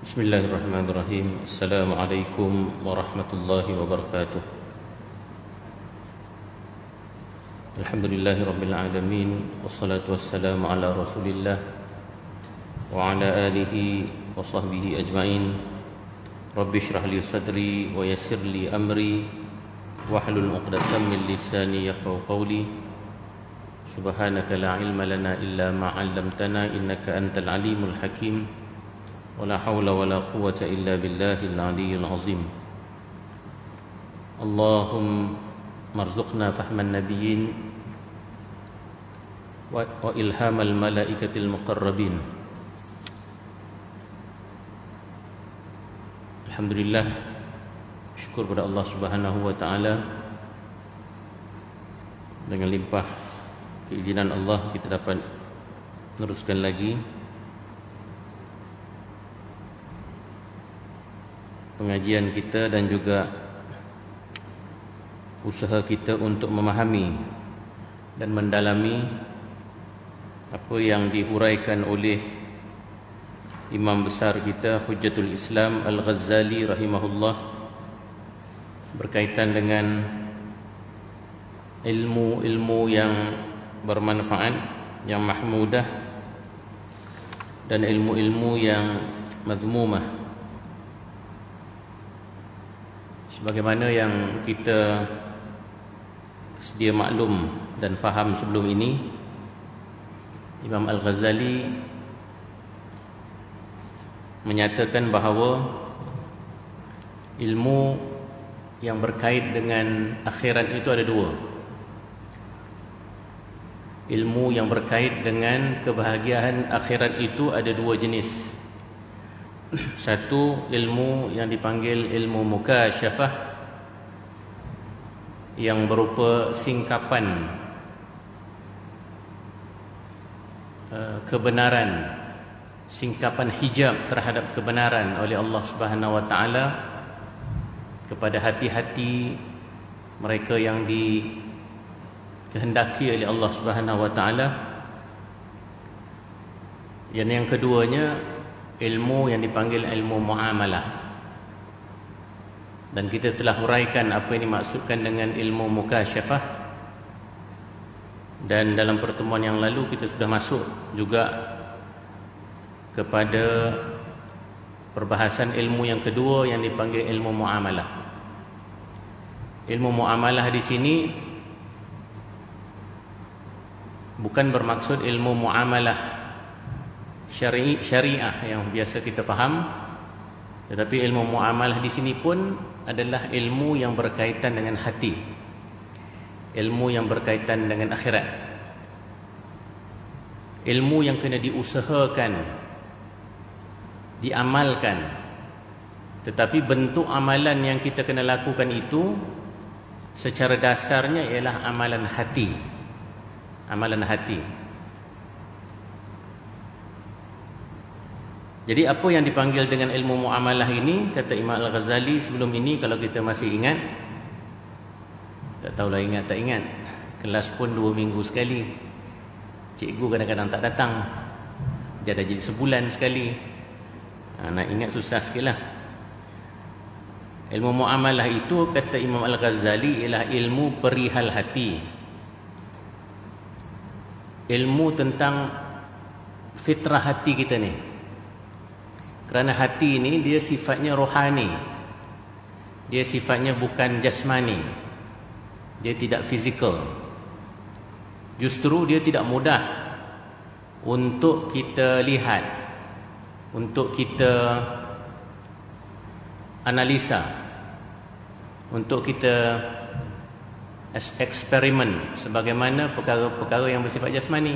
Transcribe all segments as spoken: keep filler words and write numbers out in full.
Bismillahirrahmanirrahim. Assalamualaikum warahmatullahi wabarakatuh. Alhamdulillahi rabbil alamin, wassalatu wassalamu ala rasulillah wa ala alihi wa sahbihi ajma'in. Rabbi shrah li sadri wa yassir li amri wahlul 'uqdatam min lisani yafqahu qawli. Subhanaka la ilma lana illa ma 'allamtana innaka antal alimul hakim. ولا حول ولا قوة إلا بالله العلي العظيم. اللهم ارزقنا فهم النبيين وإلهام الملائكة المقربين. Alhamdulillah, syukur kepada Allah Subhanahu wa taala, dengan limpah keizinan Allah kita dapat meneruskan lagi pengajian kita dan juga usaha kita untuk memahami dan mendalami apa yang dihuraikan oleh imam besar kita Hujjatul Islam Al-Ghazali rahimahullah berkaitan dengan ilmu-ilmu yang bermanfaat, yang mahmudah, dan ilmu-ilmu yang madhmumah. Sebagaimana yang kita sedia maklum dan faham sebelum ini, Imam Al-Ghazali menyatakan bahawa ilmu yang berkait dengan akhirat itu ada dua. Ilmu yang berkait dengan kebahagiaan akhirat itu ada dua jenis. Satu, ilmu yang dipanggil ilmu mukasyafah, yang berupa singkapan uh, kebenaran, singkapan hijab terhadap kebenaran oleh Allah Subhanahu wa taala kepada hati-hati mereka yang dikehendaki oleh Allah Subhanahu wa taala. Dan yang keduanya, ilmu yang dipanggil ilmu muamalah. Dan kita telah huraikan apa yang dimaksudkan dengan ilmu mukasyafah, dan dalam pertemuan yang lalu kita sudah masuk juga kepada perbahasan ilmu yang kedua yang dipanggil ilmu muamalah. Ilmu muamalah di sini bukan bermaksud ilmu muamalah syari syariah yang biasa kita faham, tetapi ilmu muamalah di sini pun adalah ilmu yang berkaitan dengan hati, ilmu yang berkaitan dengan akhirat, ilmu yang kena diusahakan, diamalkan. Tetapi bentuk amalan yang kita kena lakukan itu secara dasarnya ialah amalan hati, amalan hati. Jadi apa yang dipanggil dengan ilmu muamalah ini, kata Imam Al-Ghazali sebelum ini, kalau kita masih ingat, tak tahulah ingat tak ingat, kelas pun dua minggu sekali, cikgu kadang-kadang tak datang, dia dah jadi sebulan sekali. ha, Nak ingat susah sikit lah. Ilmu muamalah itu, kata Imam Al-Ghazali, ialah ilmu perihal hati, ilmu tentang fitrah hati kita ni. Kerana hati ini dia sifatnya rohani, dia sifatnya bukan jasmani, dia tidak fizikal. Justru dia tidak mudah untuk kita lihat, untuk kita analisa, untuk kita eksperimen sebagaimana perkara-perkara yang bersifat jasmani.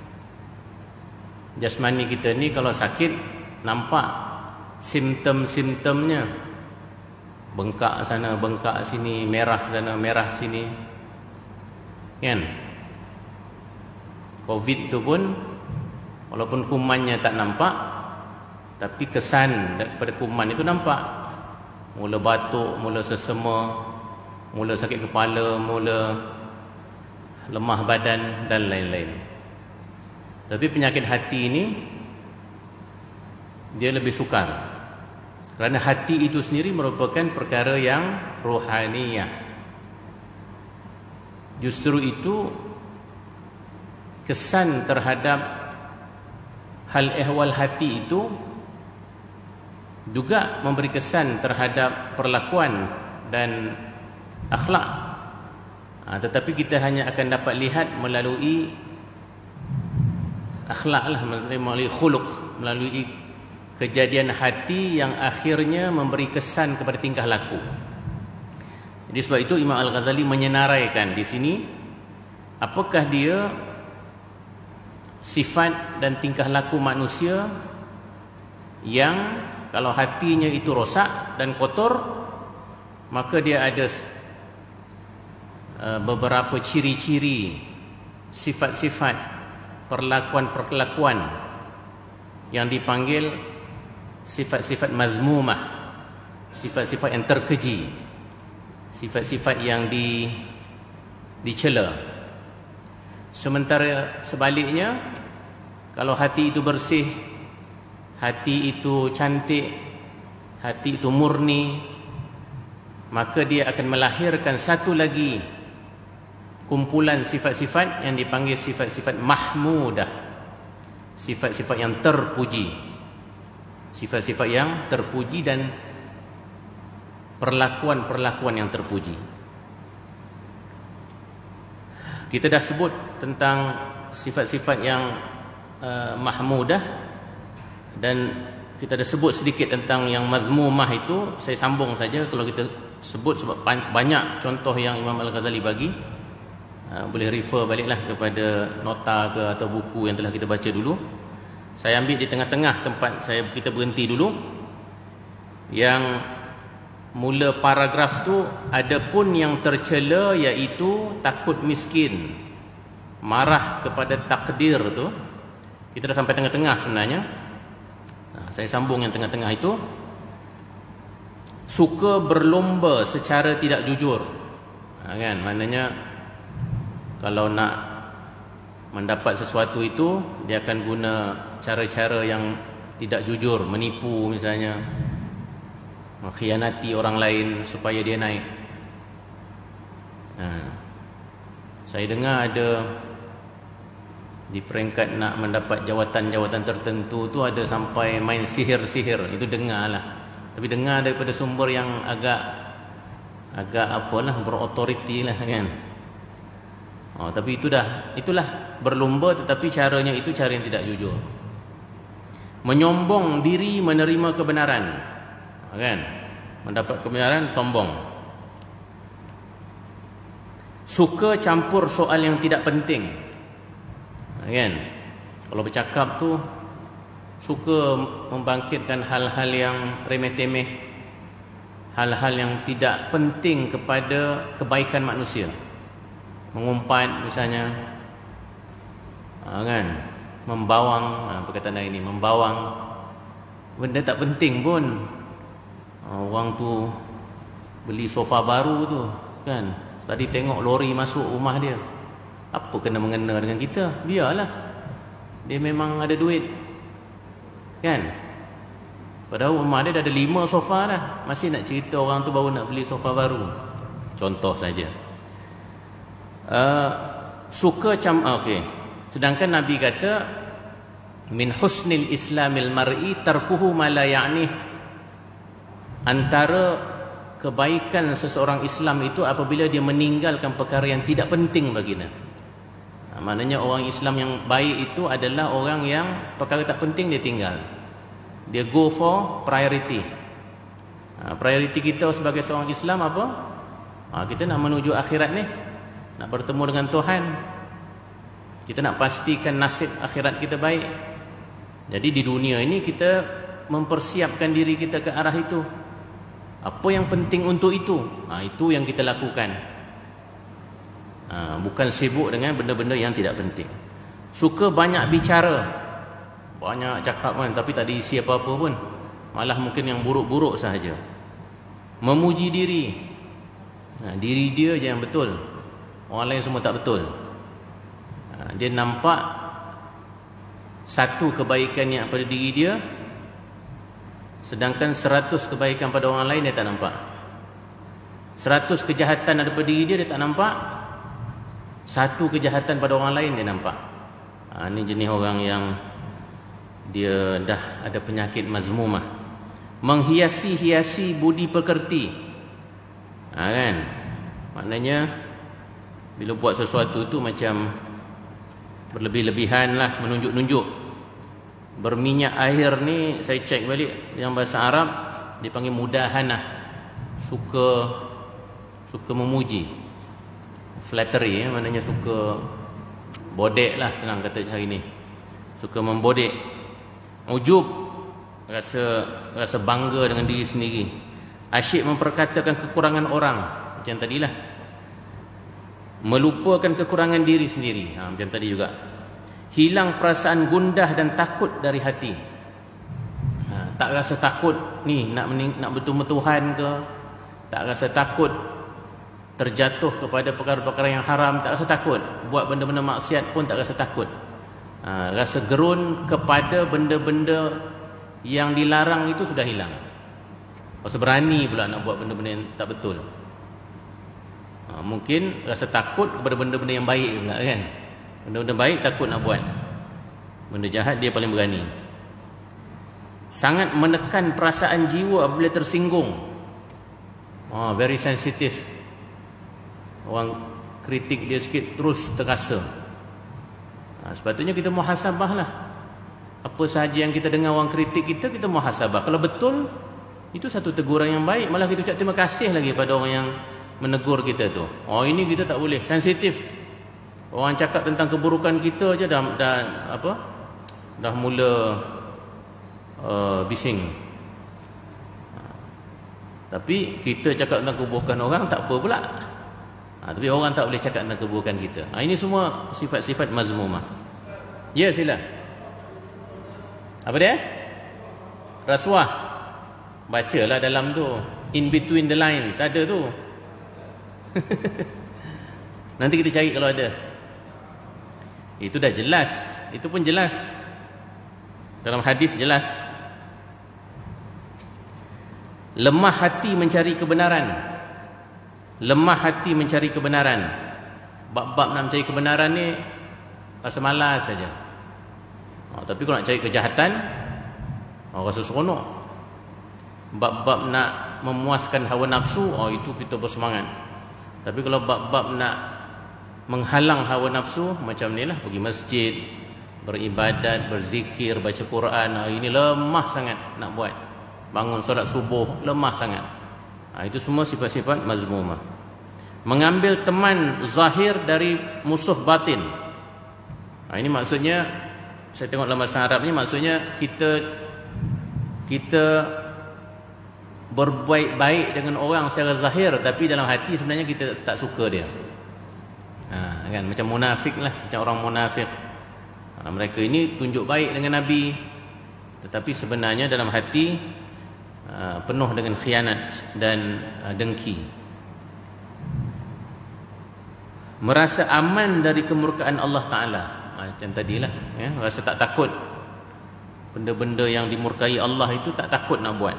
Jasmani kita ni kalau sakit, nampak simptom-simptomnya, bengkak sana, bengkak sini, merah sana, merah sini, kan? Covid tu pun walaupun kumannya tak nampak, tapi kesan daripada kuman itu nampak. Mula batuk, mula sesema, mula sakit kepala, mula lemah badan dan lain-lain. Tapi penyakit hati ini dia lebih sukar. Kerana hati itu sendiri merupakan perkara yang rohaniyah. Justru itu kesan terhadap hal ehwal hati itu juga memberi kesan terhadap perlakuan dan akhlak. Ha, tetapi kita hanya akan dapat lihat melalui akhlak lah, melalui khuluq, melalui kejadian hati yang akhirnya memberi kesan kepada tingkah laku. Jadi sebab itu Imam Al-Ghazali menyenaraikan di sini apakah dia sifat dan tingkah laku manusia yang kalau hatinya itu rosak dan kotor, maka dia ada uh, beberapa ciri-ciri, sifat-sifat, perlakuan-perlakuan yang dipanggil sifat-sifat mazmumah, sifat-sifat yang terkeji, sifat-sifat yang di dicela. Sementara sebaliknya, kalau hati itu bersih, hati itu cantik, hati itu murni, maka dia akan melahirkan satu lagi kumpulan sifat-sifat yang dipanggil sifat-sifat mahmudah, sifat-sifat yang terpuji, sifat-sifat yang terpuji dan perlakuan-perlakuan yang terpuji. Kita dah sebut tentang sifat-sifat yang uh, mahmudah, dan kita dah sebut sedikit tentang yang mazmumah itu. Saya sambung saja kalau kita sebut, sebab banyak contoh yang Imam Al-Ghazali bagi. uh, Boleh refer baliklah kepada nota ke atau buku yang telah kita baca dulu. Saya ambil di tengah-tengah tempat saya kita berhenti dulu. Yang mula paragraf tu, ada pun yang tercela iaitu takut miskin, marah kepada takdir tu. Kita dah sampai tengah-tengah sebenarnya. Nah, saya sambung yang tengah-tengah itu. Suka berlomba secara tidak jujur. Ha, kan? Maknanya kalau nak mendapat sesuatu itu, dia akan guna cara-cara yang tidak jujur, menipu misalnya, mengkhianati orang lain supaya dia naik. Ha. Saya dengar ada di peringkat nak mendapat jawatan-jawatan tertentu tu ada sampai main sihir-sihir. Itu dengar lah. Tapi dengar daripada sumber yang agak agak apalah, berautoriti lah kan. Oh, tapi itu dah, itulah berlomba, tetapi caranya itu cara yang tidak jujur. Menyombong diri menerima kebenaran, kan? Mendapat kebenaran sombong. Suka campur soal yang tidak penting, kan? Kalau bercakap tu suka membangkitkan hal-hal yang remeh-temeh, hal-hal yang tidak penting kepada kebaikan manusia. Mengumpat misalnya, kan? Membawang, perkataan hari ini, membawang benda tak penting pun. Orang tu beli sofa baru tu, kan, tadi tengok lori masuk rumah dia. Apa kena mengena dengan kita? Biarlah, dia memang ada duit, kan. Padahal rumah dia dah ada lima sofa dah, masih nak cerita orang tu baru nak beli sofa baru. Contoh saja. uh, Suka cam uh, okey. Sedangkan Nabi kata, min husnil islamil mar'i tarkuhu ma la ya'ni. Antara kebaikan seseorang Islam itu apabila dia meninggalkan perkara yang tidak penting baginya. Nah, maknanya orang Islam yang baik itu adalah orang yang perkara tak penting dia tinggal. Dia go for priority. Nah, priority kita sebagai seorang Islam apa? Nah, kita nak menuju akhirat ni, nak bertemu dengan Tuhan. Kita nak pastikan nasib akhirat kita baik. Jadi di dunia ini kita mempersiapkan diri kita ke arah itu. Apa yang penting untuk itu, ha, itu yang kita lakukan. Ha, bukan sibuk dengan benda-benda yang tidak penting. Suka banyak bicara, banyak cakap kan, tapi tak diisi apa-apa pun. Malah mungkin yang buruk-buruk sahaja. Memuji diri, ha, diri dia je yang betul, orang lain semua tak betul. Ha, dia nampak satu kebaikan yang pada diri dia, Sedangkan seratus kebaikan pada orang lain dia tak nampak. Seratus kejahatan ada pada diri dia, dia tak nampak. Satu kejahatan pada orang lain dia nampak. Ha, ini jenis orang yang dia dah ada penyakit mazmumah. Menghiasi-hiasi budi pekerti. Ha, kan? Maknanya bila buat sesuatu tu macam berlebih-lebihan lah, menunjuk-nunjuk. Berminyak air ni, saya cek balik yang bahasa Arab dipanggil mudahanah. Suka suka memuji, flattery, eh, maknanya suka bodek lah, senang kata hari ni. Suka membodek. Ujub, rasa rasa bangga dengan diri sendiri. Asyik memperkatakan kekurangan orang, macam tadilah. Melupakan kekurangan diri sendiri, ha, macam tadi juga. Hilang perasaan gundah dan takut dari hati. Ha, tak rasa takut ni nak mening, nak bertuhan ke, tak rasa takut terjatuh kepada perkara-perkara yang haram, tak rasa takut. Buat benda-benda maksiat pun tak rasa takut. Ha, rasa gerun kepada benda-benda yang dilarang itu sudah hilang. Rasa berani pula nak buat benda-benda yang tak betul. Ha, mungkin rasa takut kepada benda-benda yang baik pula, kan. Benda-benda baik takut nak buat. Benda jahat dia paling berani. Sangat menekan perasaan jiwa apabila tersinggung. Oh, very sensitive. Orang kritik dia sikit terus terasa. Ha, sepatutnya kita muhasabah lah. Apa sahaja yang kita dengar orang kritik kita, kita muhasabah. Kalau betul, itu satu teguran yang baik. Malah kita ucap terima kasih lagi pada orang yang menegur kita tu. Oh, ini kita tak boleh, sensitif. Orang cakap tentang keburukan kita aja dah, dah apa? Dah mula uh, bising. Ha. Tapi kita cakap tentang keburukan orang tak apa pula. Ha, tapi orang tak boleh cakap tentang keburukan kita. Ha, ini semua sifat-sifat mazmumah. Ya, sila. Apa dia? Rasuah. Bacalah dalam tu. In between the lines. Ada tu. Nanti kita cari kalau ada. Itu dah jelas. Itu pun jelas. Dalam hadis jelas. Lemah hati mencari kebenaran. Lemah hati mencari kebenaran. Bab-bab nak mencari kebenaran ni rasa malas saja. Oh, tapi kalau nak cari kejahatan, oh, rasa seronok. Bab-bab nak memuaskan hawa nafsu, oh, itu kita bersemangat. Tapi kalau bab-bab nak menghalang hawa nafsu, macam ni lah, pergi masjid, beribadat, berzikir, baca Quran, oh, ini lemah sangat nak buat. Bangun solat subuh, lemah sangat. Ha, itu semua sifat-sifat mazmumah. Mengambil teman zahir dari musuh batin. Ha, ini maksudnya, saya tengok dalam bahasa Arab ni, maksudnya kita kita berbaik-baik dengan orang secara zahir, tapi dalam hati sebenarnya kita tak suka dia. Ha, kan, macam munafik lah, macam orang munafik. Ha, mereka ini tunjuk baik dengan Nabi, tetapi sebenarnya dalam hati uh, penuh dengan khianat dan uh, dengki. Merasa aman dari kemurkaan Allah Ta'ala. Ha, macam tadilah, ya, rasa tak takut. Benda-benda yang dimurkai Allah itu tak takut nak buat.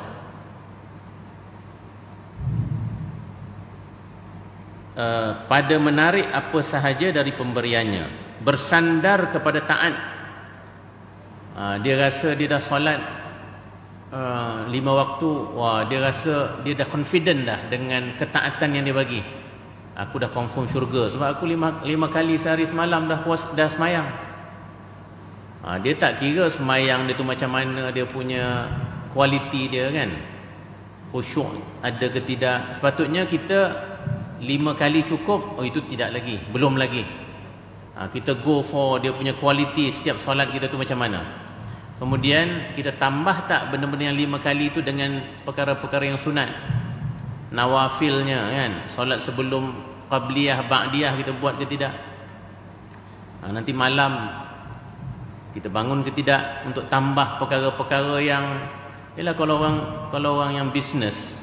Uh, pada menarik apa sahaja dari pemberiannya, bersandar kepada taat. Uh, dia rasa dia dah solat uh, lima waktu, wah, dia rasa dia dah confident dah dengan ketaatan yang dia bagi. Aku dah confirm syurga sebab aku lima, lima kali sehari semalam dah puas, dah semayang. Uh, dia tak kira semayang dia tu macam mana, dia punya kualiti dia, kan, khusyuk ada ke tidak. Sepatutnya kita lima kali cukup, oh itu tidak lagi, belum lagi. Ha, kita go for dia punya kualiti setiap solat kita tu macam mana. Kemudian kita tambah tak benda-benda yang lima kali itu dengan perkara-perkara yang sunat, nawafilnya, kan, solat sebelum qabliyah, ba'diyah kita buat ke tidak. Ha, nanti malam kita bangun ke tidak untuk tambah perkara-perkara yang, yalah, kalau orang kalau orang yang bisnes,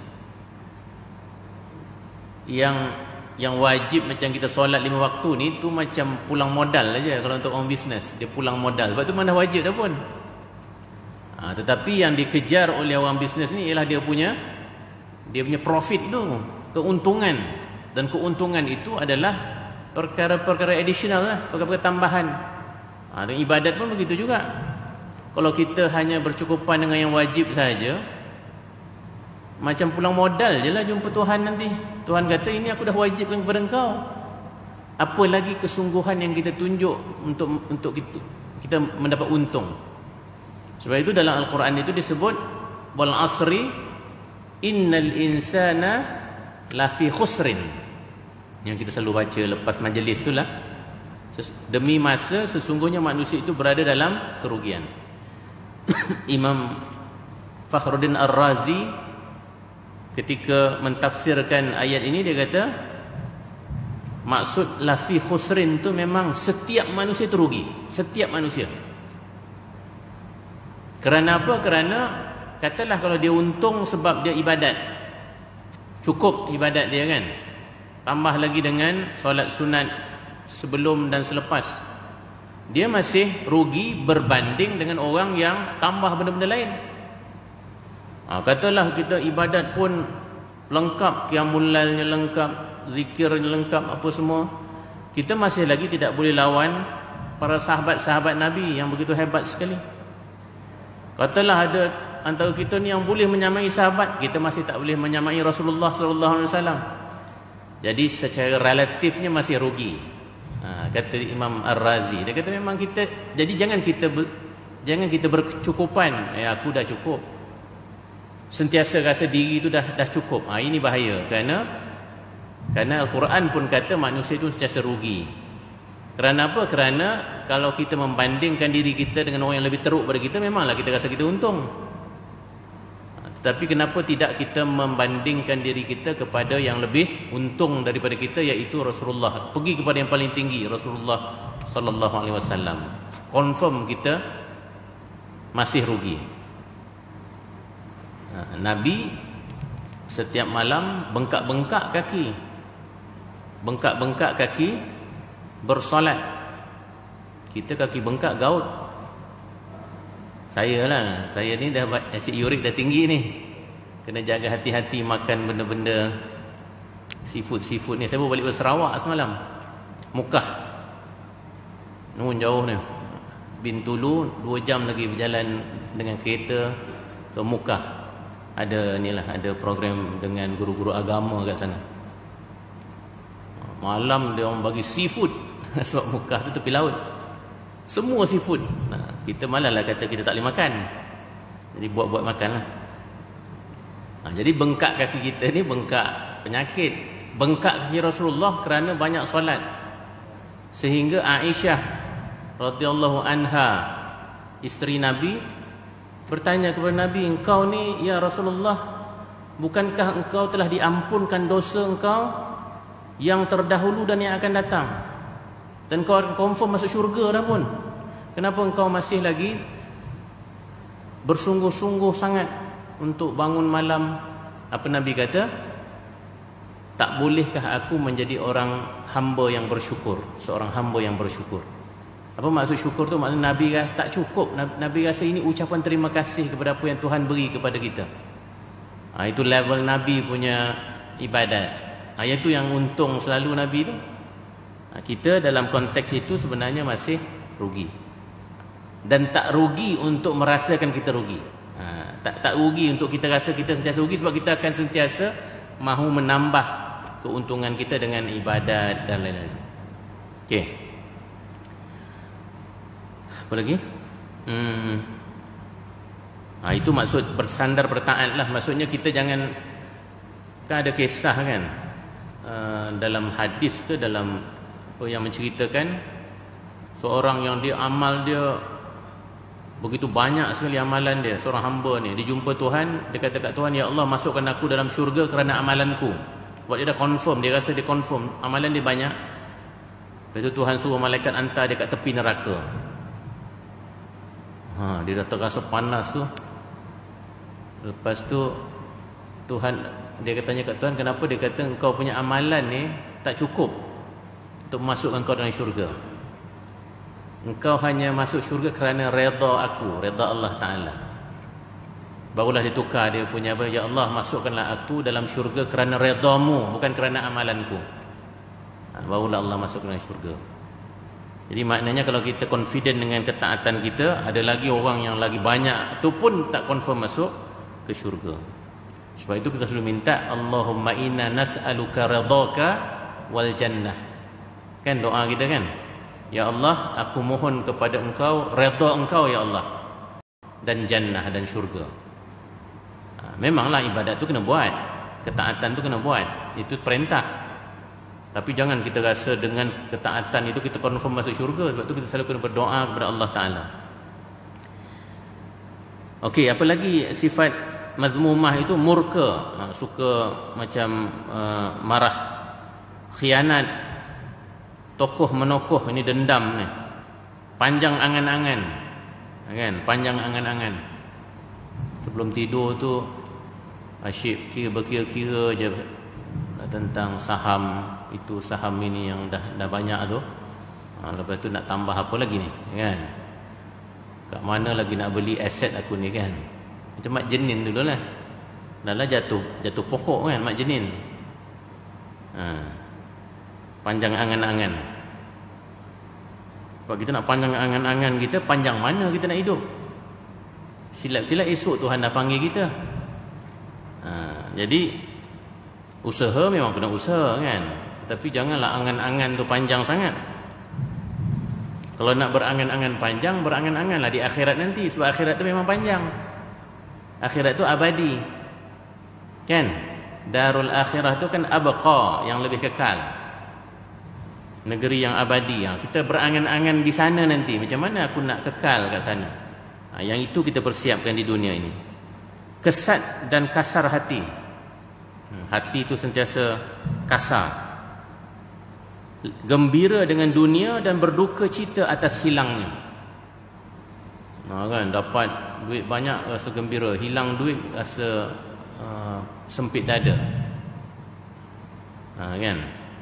yang yang wajib macam kita solat lima waktu ni tu macam pulang modal aja. Kalau untuk orang bisnes, dia pulang modal, sebab tu mana wajib dah pun. Ha, Ha, tetapi yang dikejar oleh orang bisnes ni ialah dia punya dia punya profit tu, keuntungan. Dan keuntungan itu adalah perkara-perkara additional lah, perkara-perkara tambahan. Ha, dan ibadat pun begitu juga. Kalau kita hanya bercukupan dengan yang wajib saja, macam pulang modal je lah jumpa Tuhan nanti. Tuhan kata, ini aku dah wajibkan kepada engkau. Apa lagi kesungguhan yang kita tunjuk untuk untuk kita, kita mendapat untung. Sebab itu dalam Al-Quran itu disebut wal asri innal insana lafi khusrin, yang kita selalu baca lepas majlis itulah, demi masa sesungguhnya manusia itu berada dalam kerugian. Imam Fakhruddin Ar-Razi ketika mentafsirkan ayat ini, dia kata maksud lafi khusrin tu memang setiap manusia itu rugi, setiap manusia. Kerana apa? Kerana katalah kalau dia untung sebab dia ibadat, cukup ibadat dia kan, tambah lagi dengan solat sunat sebelum dan selepas, dia masih rugi berbanding dengan orang yang tambah benda-benda lain. Ha, katalah kita ibadat pun lengkap, qiyamul lailnya lengkap, zikirnya lengkap, apa semua, kita masih lagi tidak boleh lawan para sahabat-sahabat Nabi yang begitu hebat sekali. Katalah ada antara kita ni yang boleh menyamai sahabat, kita masih tak boleh menyamai Rasulullah sallallahu alaihi wasallam. Jadi secara relatifnya masih rugi. Ha, kata Imam Ar-Razi, dia kata memang kita, jadi jangan kita ber, jangan kita berkecukupan, eh aku dah cukup, sentiasa rasa diri itu dah dah cukup. Ha, ini bahaya, kerana kerana Al-Quran pun kata manusia itu sentiasa rugi. Kerana apa? Kerana kalau kita membandingkan diri kita dengan orang yang lebih teruk daripada kita, memanglah kita rasa kita untung. Tapi kenapa tidak kita membandingkan diri kita kepada yang lebih untung daripada kita, iaitu Rasulullah. Pergi kepada yang paling tinggi, Rasulullah sallallahu alaihi wasallam. Confirm kita masih rugi. Nabi setiap malam bengkak-bengkak kaki, bengkak-bengkak kaki bersolat. Kita kaki bengkak gaut. Saya lah, saya ni dah asid urik dah tinggi ni, kena jaga hati-hati makan benda-benda seafood-seafood ni. Saya baru balik dari Sarawak semalam, Mukah, nun jauh ni, Bintulu, dua jam lagi berjalan dengan kereta ke Mukah. Ada ni lah, ada program dengan guru-guru agama kat sana. Malam dia orang bagi seafood sebab Mukah tu tepi laut, semua seafood. Nah, kita malah lah kata kita tak boleh makan, jadi buat-buat makan lah. Nah, jadi bengkak kaki kita ni bengkak penyakit. Bengkak kaki Rasulullah kerana banyak solat, sehingga Aisyah radhiyallahu anha, isteri Nabi, bertanya kepada Nabi, engkau ni ya Rasulullah, bukankah engkau telah diampunkan dosa engkau yang terdahulu dan yang akan datang, dan kau akan confirm masuk syurga dah pun, kenapa engkau masih lagi bersungguh-sungguh sangat untuk bangun malam? Apa Nabi kata? Tak bolehkah aku menjadi orang hamba yang bersyukur, seorang hamba yang bersyukur. Apa maksud syukur tu? Maksudnya Nabi rasa tak cukup, Nabi rasa ini ucapan terima kasih kepada apa yang Tuhan beri kepada kita. Ha, itu level Nabi punya ibadat. Ha, itu yang untung selalu Nabi tu. Ha, kita dalam konteks itu sebenarnya masih rugi, dan tak rugi untuk merasakan kita rugi. Ha, tak tak rugi untuk kita rasa kita sentiasa rugi, sebab kita akan sentiasa mahu menambah keuntungan kita dengan ibadat dan lain-lain. Okey. Apa lagi? Hmm. Ha, itu maksud bersandar bertaat lah. Maksudnya kita jangan, kan ada kisah kan, uh, dalam hadis ke dalam apa yang menceritakan seorang yang dia amal dia begitu banyak sekali, amalan dia, seorang hamba ni, dia jumpa Tuhan, dia kata kat Tuhan, ya Allah, masukkan aku dalam syurga kerana amalanku. Sebab dia dah confirm, dia rasa dia confirm amalan dia banyak. Lepas tu Tuhan suruh malaikat hantar dia kat tepi neraka. Ha, dia dah terasa panas tu. Lepas tu Tuhan, dia katanya kat Tuhan, kenapa? Dia kata engkau punya amalan ni tak cukup untuk masukkan kau dalam syurga. Engkau hanya masuk syurga kerana redha aku, redha Allah Ta'ala. barulah ditukar dia punya apa, ya Allah masukkanlah aku dalam syurga kerana redamu, bukan kerana amalanku. Ha, barulah Allah masukkan dalam syurga. Jadi maknanya kalau kita confident dengan ketaatan kita, ada lagi orang yang lagi banyak tu pun tak confirm masuk ke syurga. Sebab itu kita selalu minta Allahumma inna nas'aluka ridhaka wal jannah. Kan doa kita kan? Ya Allah, aku mohon kepada engkau redha engkau ya Allah, dan jannah dan syurga. Ha, memanglah ibadat tu kena buat, ketaatan tu kena buat, itu perintah. Tapi jangan kita rasa dengan ketaatan itu kita confirm masuk syurga. Sebab tu kita selalu kena berdoa kepada Allah Ta'ala. Okey, apa lagi sifat mazmumah itu? Murka, ha, suka macam uh, marah, khianat, tokoh menokoh, ini dendam ni, panjang angan-angan, kan? Panjang angan-angan. Sebelum tidur tu asyik kira berkira-kira je tentang saham itu, saham ini yang dah dah banyak tu. Ha, lepas tu nak tambah apa lagi ni, kan? Kat mana lagi nak beli aset aku ni, kan? Macam mak jenin dulu lah. Dah lah jatuh jatuh pokok kan mak jenin. Ha, panjang angan-angan. Kalau kita nak panjang angan-angan kita, panjang mana kita nak hidup? Silap-silap esok Tuhan dah panggil kita. Ha, jadi usaha memang kena usaha, kan? Tapi janganlah angan-angan tu panjang sangat. Kalau nak berangan-angan panjang, berangan-anganlah di akhirat nanti. Sebab akhirat tu memang panjang. Akhirat tu abadi, kan? Darul akhirah tu kan abqa, yang lebih kekal, negeri yang abadi. Kita berangan-angan di sana nanti, macam mana aku nak kekal kat sana. Yang itu kita persiapkan di dunia ini. Kesat dan kasar hati. Hati itu sentiasa kasar, gembira dengan dunia dan berduka cita atas hilangnya. Nah, kan, dapat duit banyak rasa gembira, hilang duit rasa uh, sempit dada. Nah, kan?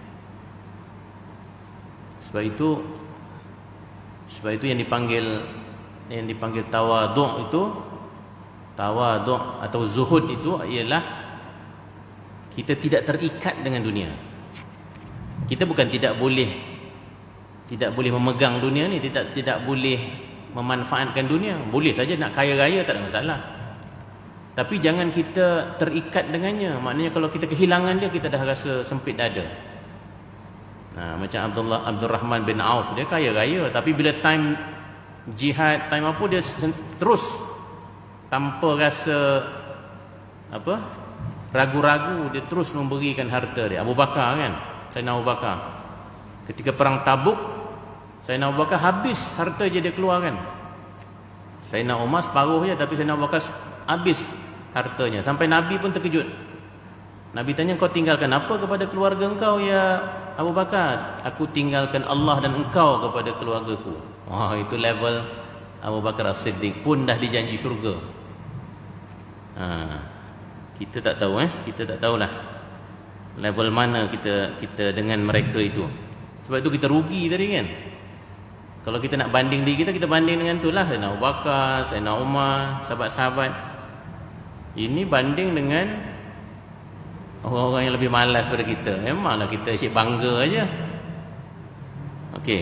Sebab itu sebab itu yang dipanggil yang dipanggil tawadhu' itu, tawadhu' atau zuhud itu ialah kita tidak terikat dengan dunia. Kita bukan tidak boleh tidak boleh memegang dunia ni, tidak tidak boleh memanfaatkan dunia. Boleh saja nak kaya raya, tak ada masalah. Tapi jangan kita terikat dengannya. Maknanya kalau kita kehilangan dia, kita dah rasa sempit dada. Nah, macam Abdullah Abdul Rahman bin Auf, dia kaya raya, tapi bila time jihad, time apa, dia terus tanpa rasa apa? ragu-ragu, dia terus memberikan harta dia. Abu Bakar, kan? Sayyidina Abu Bakar, ketika perang Tabuk, Sayyidina Abu Bakar habis harta je dia keluarkan. Sayyidina Umar separuh je, tapi Sayyidina Abu Bakar habis hartanya. Sampai Nabi pun terkejut. Nabi tanya, kau tinggalkan apa kepada keluarga engkau ya Abu Bakar? Aku tinggalkan Allah dan engkau kepada keluargaku. Wah, itu level Abu Bakar As-Siddiq, pun dah dijanji syurga. Haa, kita tak tahu, eh kita tak tahulah level mana kita kita dengan mereka itu. Sebab itu kita rugi tadi, kan? Kalau kita nak banding diri kita, kita banding dengan itulah Sayyidina Abu Bakar, Sayyidina Umar, sahabat-sahabat. Ini banding dengan orang-orang yang lebih malas pada kita. Memanglah kita asyik bangga aja. Okey.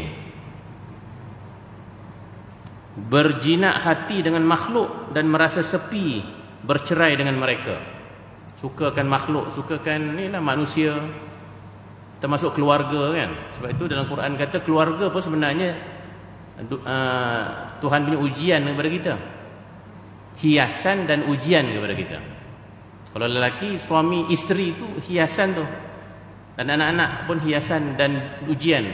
Berjinak hati dengan makhluk dan merasa sepi bercerai dengan mereka. Sukakan makhluk, sukakan inilah manusia, termasuk keluarga, kan? Sebab itu dalam Quran kata keluarga pun sebenarnya uh, Tuhan punya ujian kepada kita, hiasan dan ujian kepada kita. Kalau lelaki, suami, isteri itu hiasan tu, dan anak-anak pun hiasan dan ujian.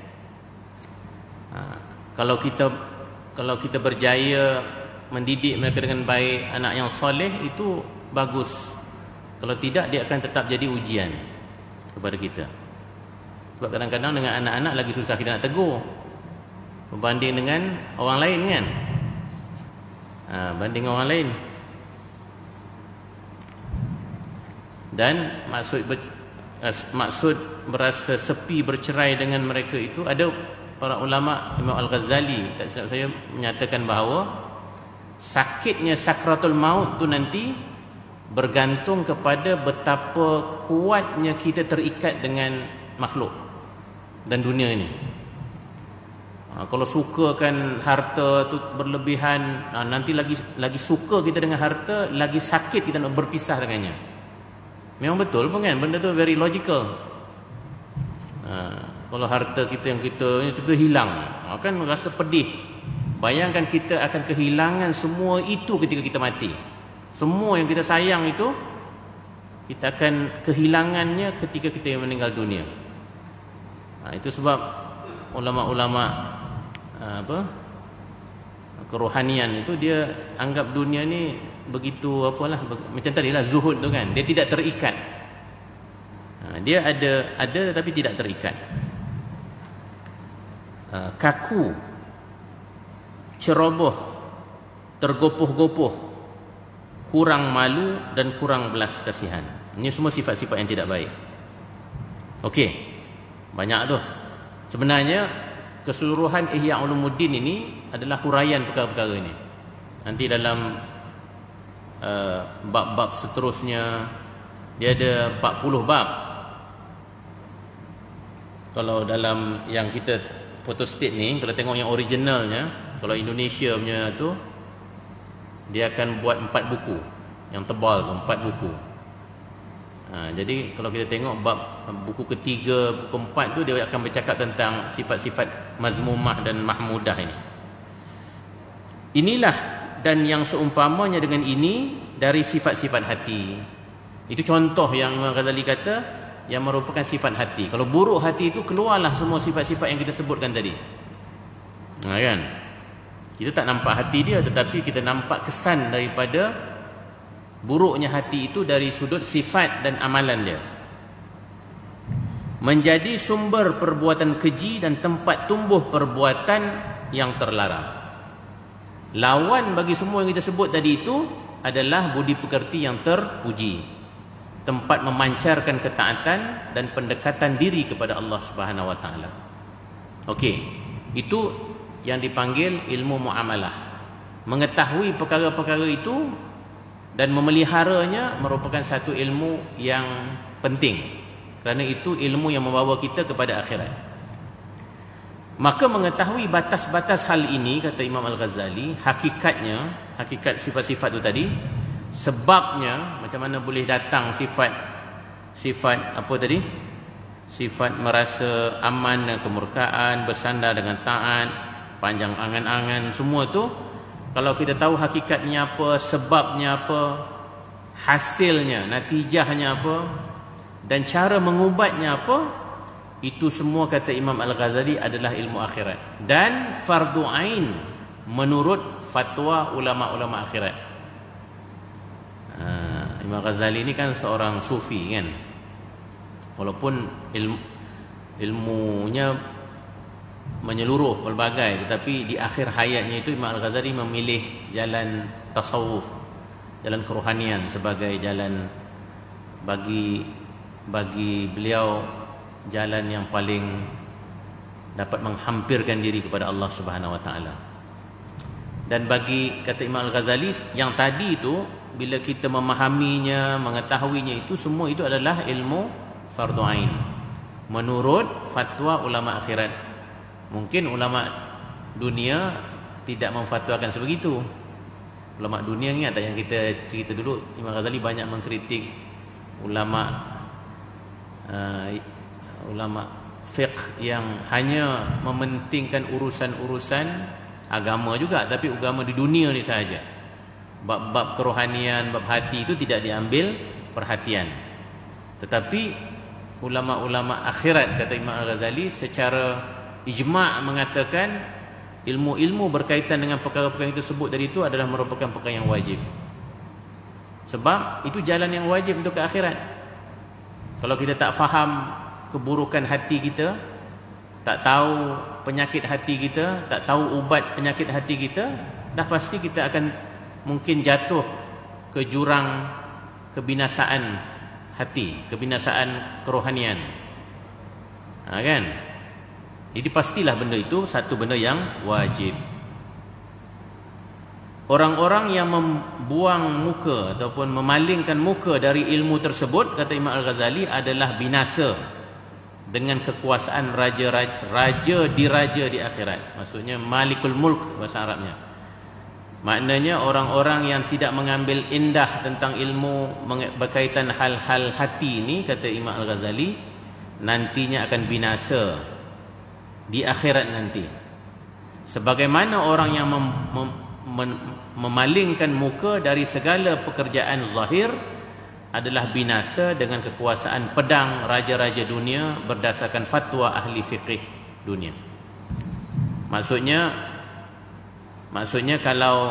Uh, kalau kita kalau kita berjaya mendidik mereka dengan baik, anak yang soleh, itu bagus. Kalau tidak, dia akan tetap jadi ujian kepada kita. Sebab kadang-kadang dengan anak-anak lagi susah kita nak tegur berbanding dengan orang lain, kan? Ha, banding orang lain. Dan maksud ber, maksud berasa sepi bercerai dengan mereka itu, ada para ulama, Imam Al-Ghazali tak silap saya, menyatakan bahawa sakitnya sakratul maut tu nanti bergantung kepada betapa kuatnya kita terikat dengan makhluk dan dunia ini. Ha, kalau sukakan harta tu berlebihan, ha, nanti lagi lagi suka kita dengan harta, lagi sakit kita nak berpisah dengannya. Memang betul pun kan, benda tu very logical. Ha, kalau harta kita yang kita itu hilang, ha, kan rasa pedih. Bayangkan kita akan kehilangan semua itu ketika kita mati. Semua yang kita sayang itu kita akan kehilangannya ketika kita meninggal dunia. Ha, itu sebab ulama-ulama apa kerohanian itu dia anggap dunia ni begitu apalah, macam tadilah zuhud tu kan, dia tidak terikat. Ha, dia ada ada tetapi tidak terikat. Ha, kaku, ceroboh, tergopoh-gopoh, kurang malu dan kurang belas kasihan. Ini semua sifat-sifat yang tidak baik. Okey, banyak tu. Sebenarnya keseluruhan Ihya Ulumuddin ini adalah huraian perkara-perkara ini. Nanti dalam uh, bab-bab seterusnya dia ada empat puluh bab. Kalau dalam yang kita photostat ni, kalau tengok yang originalnya, kalau Indonesia punya tu, dia akan buat empat buku yang tebal tu, empat buku. Ha, jadi kalau kita tengok bab buku ketiga, buku empat tu, dia akan bercakap tentang sifat-sifat mazmumah dan mahmudah ini. Inilah dan yang seumpamanya dengan ini dari sifat-sifat hati. Itu contoh yang Imam Ghazali kata yang merupakan sifat hati. Kalau buruk hati itu, keluarlah semua sifat-sifat yang kita sebutkan tadi. Ha, kan? Kita tak nampak hati dia, tetapi kita nampak kesan daripada buruknya hati itu dari sudut sifat dan amalan dia. Menjadi sumber perbuatan keji dan tempat tumbuh perbuatan yang terlarang. Lawan bagi semua yang kita sebut tadi itu adalah budi pekerti yang terpuji, tempat memancarkan ketaatan dan pendekatan diri kepada Allah Subhanahu wa taala. Okey, itu yang dipanggil ilmu muamalah. Mengetahui perkara-perkara itu dan memeliharanya merupakan satu ilmu yang penting, kerana itu ilmu yang membawa kita kepada akhirat. Maka mengetahui batas-batas hal ini, kata Imam Al-Ghazali, hakikatnya, hakikat sifat-sifat itu tadi, sebabnya, macam mana boleh datang sifat sifat apa tadi? Sifat merasa aman dan kemurkaan, bersandar dengan taat, panjang angan-angan, semua tu kalau kita tahu hakikatnya apa, sebabnya apa, hasilnya, natijahnya apa, dan cara mengubatnya apa, itu semua kata Imam Al-Ghazali adalah ilmu akhirat dan fardu ain menurut fatwa ulama-ulama akhirat. Ha, Imam Ghazali ini kan seorang sufi kan, walaupun ilmu, ilmunya menyeluruh pelbagai, tetapi di akhir hayatnya itu Imam Al-Ghazali memilih jalan tasawuf, jalan kerohanian sebagai jalan bagi bagi beliau jalan yang paling dapat menghampirkan diri kepada Allah Subhanahu wa taala. Dan bagi kata Imam Al-Ghazali yang tadi itu, bila kita memahaminya, mengetahuinya, itu semua itu adalah ilmu fardu ain menurut fatwa ulama akhirat. Mungkin ulama dunia tidak memfatwakan sebegitu. Ulama dunia, ingat tak yang kita cerita dulu, Imam Ghazali banyak mengkritik ulama uh, ulama fiqh yang hanya mementingkan urusan-urusan agama juga, tapi agama di dunia ni sahaja. Bab-bab kerohanian, bab hati itu tidak diambil perhatian. Tetapi ulama-ulama akhirat, kata Imam Al-Ghazali, secara ijma' mengatakan ilmu-ilmu berkaitan dengan perkara-perkara yang tersebut tadi itu adalah merupakan perkara yang wajib. Sebab itu jalan yang wajib untuk ke akhirat. Kalau kita tak faham keburukan hati kita, tak tahu penyakit hati kita, tak tahu ubat penyakit hati kita, dah pasti kita akan mungkin jatuh ke jurang kebinasaan hati, kebinasaan kerohanian. Ha, kan? Jadi pastilah benda itu satu benda yang wajib. orang-orang yang membuang muka ataupun memalingkan muka dari ilmu tersebut, kata Imam Al-Ghazali, adalah binasa dengan kekuasaan raja-raja raja diraja di akhirat. Maksudnya Malikul Mulk bahasa Arabnya. Maknanya orang-orang yang tidak mengambil indah tentang ilmu berkaitan hal-hal hati ini, kata Imam Al-Ghazali, nantinya akan binasa di akhirat nanti. Sebagaimana orang yang mem, mem, mem, memalingkan muka dari segala pekerjaan zahir adalah binasa dengan kekuasaan pedang raja-raja dunia berdasarkan fatwa ahli fiqih dunia. Maksudnya Maksudnya kalau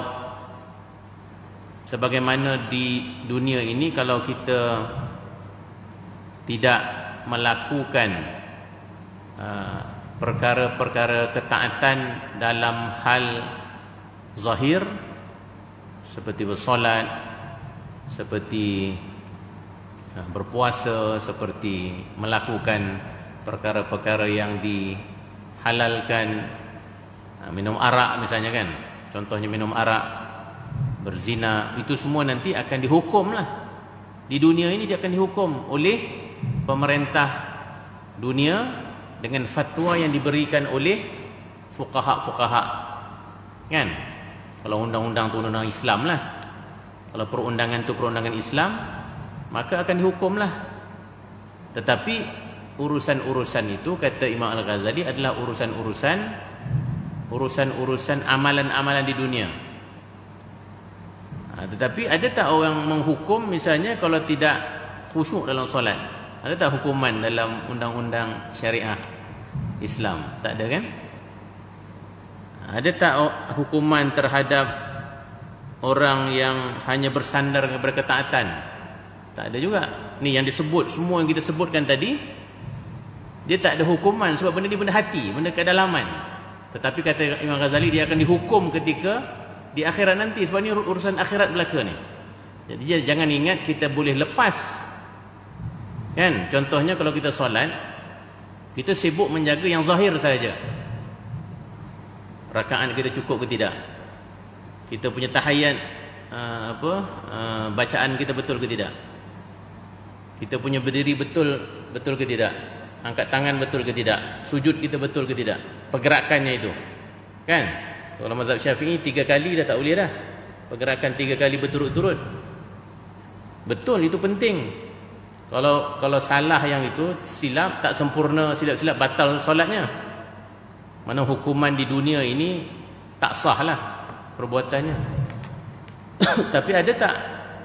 sebagaimana di dunia ini, kalau kita tidak melakukan uh, perkara-perkara ketaatan dalam hal zahir seperti bersolat, seperti uh, berpuasa, seperti melakukan perkara-perkara yang dihalalkan, uh, minum arak misalnya kan, contohnya minum arak, berzina, itu semua nanti akan dihukum lah. Di dunia ini dia akan dihukum oleh pemerintah dunia dengan fatwa yang diberikan oleh fuqaha-fuqaha, kan? Kalau undang-undang tu undang Islam lah, kalau perundangan tu perundangan Islam, maka akan dihukum lah. Tetapi urusan-urusan itu, kata Imam Al-Ghazali, adalah urusan-urusan urusan-urusan amalan-amalan di dunia. Ha, tetapi ada tak orang menghukum misalnya kalau tidak khusyuk dalam solat? Ada tak hukuman dalam undang-undang syariah Islam? Tak ada kan? Ada tak hukuman terhadap orang yang hanya bersandar kepada ketaatan? Tak ada juga. Ni yang disebut, semua yang kita sebutkan tadi, dia tak ada hukuman sebab benda ni benda hati, benda kedalaman. Tetapi kata Imam Ghazali, dia akan dihukum ketika di akhirat nanti, sebab ni urusan akhirat belaka ni. Jadi jangan ingat kita boleh lepas, kan? Contohnya kalau kita solat, kita sibuk menjaga yang zahir saja. Rakaat kita cukup ke tidak? Kita punya tahiyat uh, apa uh, bacaan kita betul ke tidak? Kita punya berdiri betul betul ke tidak? Angkat tangan betul ke tidak? Sujud kita betul ke tidak? Pergerakannya itu, kan? Kalau mazhab Syafi'i tiga kali dah tak boleh dah. Pergerakan tiga kali berturut-turut. Betul, itu penting. Kalau kalau salah yang itu, silap, tak sempurna, silap-silap, batal solatnya. Mana hukuman di dunia ini tak sah lah perbuatannya. Tapi ada tak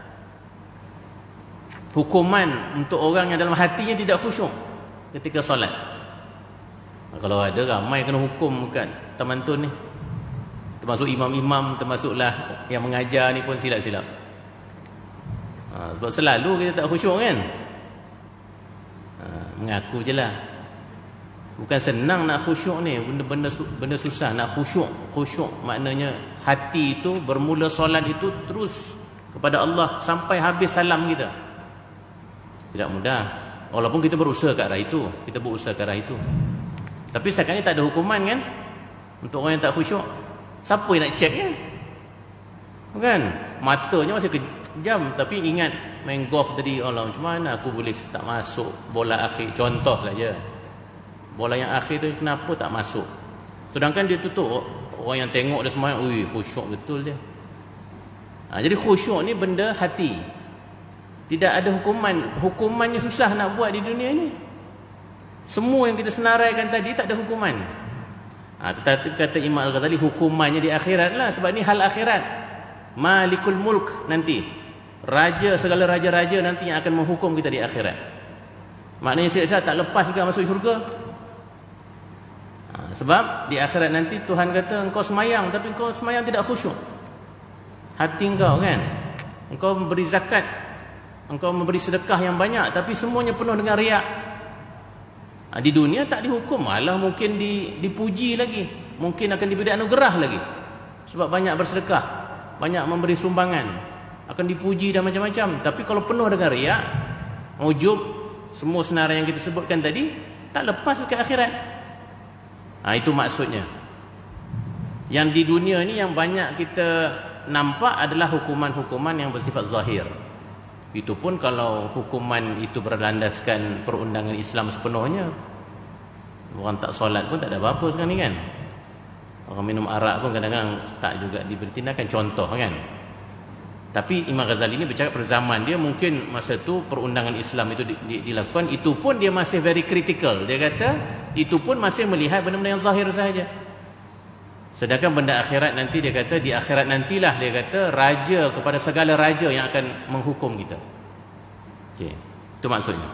hukuman untuk orang yang dalam hatinya tidak khusyuk ketika solat? Kalau ada, ramai kena hukum bukan teman tun ni. Termasuk imam-imam, termasuklah yang mengajar ni pun silap-silap. Ha, sebab selalu kita tak khusyuk kan? Ha, mengaku je lah. Bukan senang nak khusyuk ni, benda-benda benda susah nak khusyuk. Khusyuk maknanya hati itu bermula solat itu terus kepada Allah sampai habis salam kita. Tidak mudah. Walaupun kita berusaha ke arah itu, kita berusaha ke arah itu. Tapi setakat ni tak ada hukuman kan untuk orang yang tak khusyuk. Siapa yang nak cek kan? Bukan? Matanya masih kejam, tapi ingat main golf tadi, Allah, macam mana aku boleh tak masuk bola akhir? Contoh saja. Bola yang akhir tu kenapa tak masuk? Sedangkan dia tutup, orang yang tengok dia semayang, ui, khusyuk betul dia. Ha, jadi khusyuk ni benda hati. Tidak ada hukuman. Hukumannya susah nak buat di dunia ni. Semua yang kita senaraikan tadi tak ada hukuman. Ha, tetapi kata Imam Al-Ghazali, hukumannya di akhirat lah. Sebab ni hal akhirat. Malikul Mulk nanti. Raja, segala raja-raja nanti yang akan menghukum kita di akhirat. Maknanya siap-siap tak lepas juga masuk syurga. Ha, sebab di akhirat nanti Tuhan kata, engkau semayang, tapi engkau semayang tidak khusyuk. Hati engkau kan, engkau memberi zakat, engkau memberi sedekah yang banyak, tapi semuanya penuh dengan riak. Di dunia tak dihukum, malah mungkin dipuji lagi, mungkin akan diberi anugerah lagi sebab banyak bersedekah, banyak memberi sumbangan, akan dipuji dan macam-macam. Tapi kalau penuh dengan riak, ujub, semua senarai yang kita sebutkan tadi, tak lepas ke akhirat. Ha, itu maksudnya. Yang di dunia ni yang banyak kita nampak adalah hukuman-hukuman yang bersifat zahir. Itu pun kalau hukuman itu berlandaskan perundangan Islam sepenuhnya. Orang tak solat pun tak ada apa-apa sekarang ni kan. Orang minum arak pun kadang-kadang tak juga diberi tindakan, contoh kan. Tapi Imam Ghazali ni bercakap pada zaman dia, mungkin masa tu perundangan Islam itu di, di, dilakukan, itu pun dia masih very critical. Dia kata itu pun masih melihat benda-benda yang zahir sahaja. Sedangkan benda akhirat nanti, dia kata di akhirat nantilah, dia kata raja kepada segala raja yang akan menghukum kita. Okey, itu maksudnya.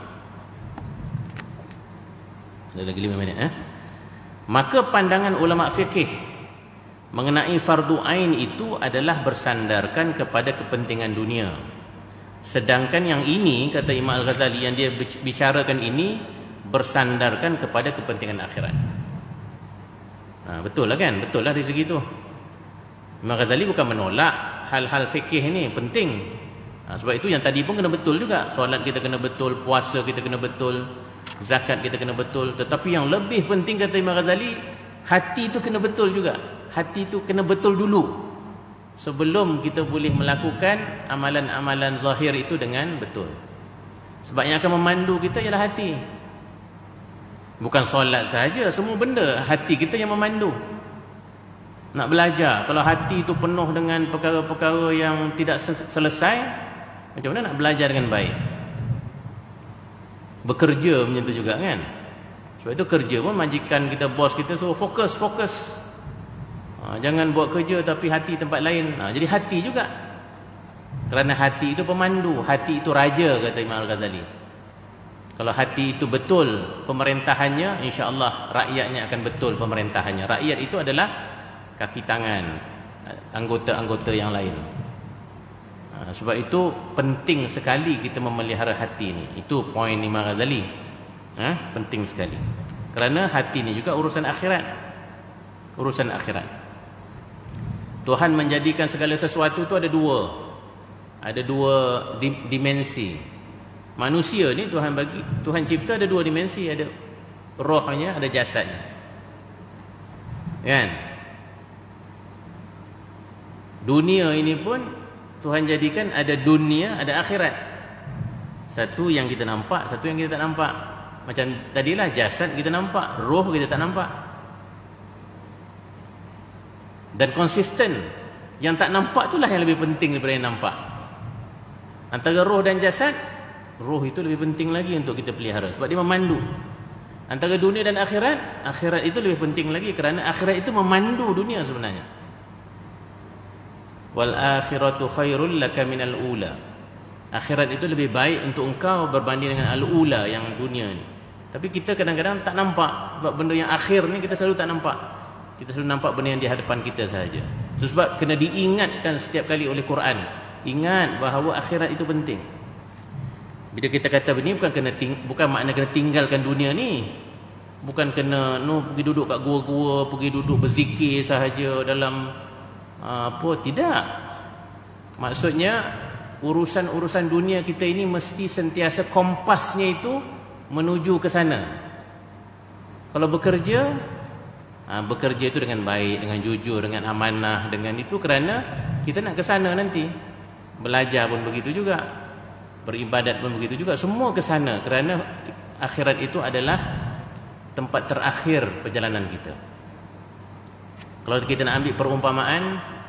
Ada lagi lima minit eh. Maka pandangan ulama fikih mengenai fardu ain itu adalah bersandarkan kepada kepentingan dunia. Sedangkan yang ini, kata Imam Al-Ghazali, yang dia bicarakan ini bersandarkan kepada kepentingan akhirat. Ha, betul lah kan? Betul lah dari segi tu. Imam Ghazali bukan menolak hal-hal fikih ni, penting. Ha, sebab itu yang tadi pun kena betul juga. Solat kita kena betul, puasa kita kena betul, zakat kita kena betul. Tetapi yang lebih penting, kata Imam Ghazali, hati tu kena betul juga. Hati tu kena betul dulu sebelum kita boleh melakukan amalan-amalan zahir itu dengan betul. Sebab yang akan memandu kita ialah hati. Bukan solat sahaja, semua benda hati kita yang memandu. Nak belajar, kalau hati itu penuh dengan perkara-perkara yang tidak selesai, macam mana nak belajar dengan baik? Bekerja macam tu juga kan. Sebab itu kerja pun majikan kita, bos kita suruh fokus, fokus. Ha, jangan buat kerja tapi hati tempat lain. Ha, jadi hati juga. Kerana hati itu pemandu, hati itu raja, kata Imam Al-Ghazali. Kalau hati itu betul pemerintahannya, insya-Allah rakyatnya akan betul pemerintahannya. Rakyat itu adalah kaki tangan anggota-anggota yang lain. Ha, sebab itu penting sekali kita memelihara hati ni. Itu poin Imam Ghazali. Ha, penting sekali. Kerana hati ni juga urusan akhirat. Urusan akhirat. Tuhan menjadikan segala sesuatu tu ada dua. Ada dua dimensi. Manusia ni Tuhan bagi, Tuhan cipta ada dua dimensi, ada rohnya, ada jasadnya. Kan? Dunia ini pun Tuhan jadikan ada dunia, ada akhirat. Satu yang kita nampak, satu yang kita tak nampak. Macam tadilah, jasad kita nampak, roh kita tak nampak. Dan konsisten. Yang tak nampak itulah yang lebih penting daripada yang nampak. Antara roh dan jasad, roh itu lebih penting lagi untuk kita pelihara, sebab dia memandu. Antara dunia dan akhirat, akhirat itu lebih penting lagi, kerana akhirat itu memandu dunia sebenarnya. Wal akhiratu khairul laka minal ula. Akhirat itu lebih baik untuk engkau berbanding dengan al-ula, yang dunia ni. Tapi kita kadang-kadang tak nampak. Sebab benda yang akhir ni kita selalu tak nampak. Kita selalu nampak benda yang di hadapan kita sahaja. So, sebab kena diingatkan setiap kali oleh Quran. Ingat bahawa akhirat itu penting. Bila kita kata begini, bukan kena ting- bukan makna kena tinggalkan dunia ni. Bukan kena no pergi duduk kat gua-gua, pergi duduk berzikir sahaja dalam uh, apa, tidak. Maksudnya urusan-urusan dunia kita ini mesti sentiasa kompasnya itu menuju ke sana. Kalau bekerja, ha, bekerja itu dengan baik, dengan jujur, dengan amanah, dengan itu, kerana kita nak ke sana nanti. Belajar pun begitu juga, beribadat pun begitu juga, semua ke sana, kerana akhirat itu adalah tempat terakhir perjalanan kita. Kalau kita nak ambil perumpamaan,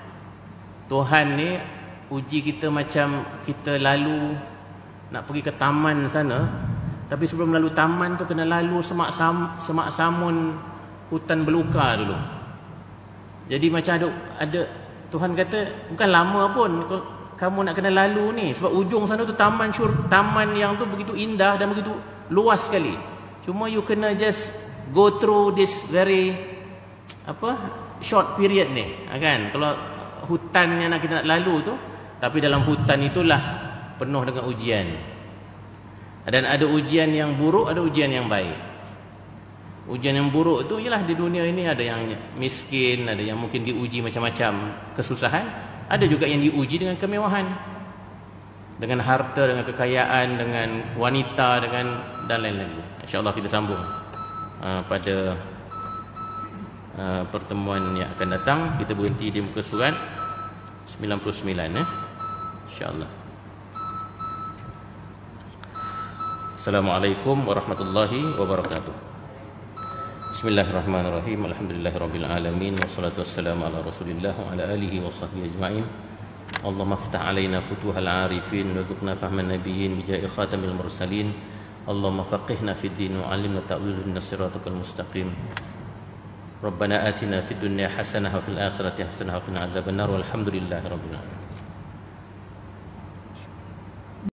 Tuhan ni uji kita macam kita lalu nak pergi ke taman sana, tapi sebelum lalu taman tu kena lalu semak sam, semak samun hutan belukar dulu. Jadi macam ada, ada Tuhan kata bukan lama pun kamu nak kena lalu ni, sebab ujung sana tu taman syur, taman yang tu begitu indah dan begitu luas sekali. Cuma you kena just go through this very apa short period ni, kan? Kalau hutan yang nak kita nak lalu tu, tapi dalam hutan itulah penuh dengan ujian. Dan ada ujian yang buruk, ada ujian yang baik. Ujian yang buruk tu ialah di dunia ini ada yang miskin, ada yang mungkin diuji macam-macam kesusahan, ada juga yang diuji dengan kemewahan, dengan harta, dengan kekayaan, dengan wanita, dengan dan lain-lain. InsyaAllah kita sambung uh, pada uh, pertemuan yang akan datang. Kita berhenti di muka surat. sembilan puluh sembilan ya. Insyaallah. Assalamualaikum warahmatullahi wabarakatuh. Bismillahirrahmanirrahim. Alhamdulillahirabbil alamin wassalatu wassalamu ala Rasulillah wa ala alihi wa sahbihi ajmain. Allahumma iftah alaina futuhal arifin warzuqna fahman nabiyyin bija'i khatamil mursalin. Allahumma faqihna fid din wa 'allimna ta'wil siratal mustaqim. Rabbana atina fid dunya hasanah wa fil akhirati hasanah wa qina adzabannar walhamdulillahi rabbil alamin.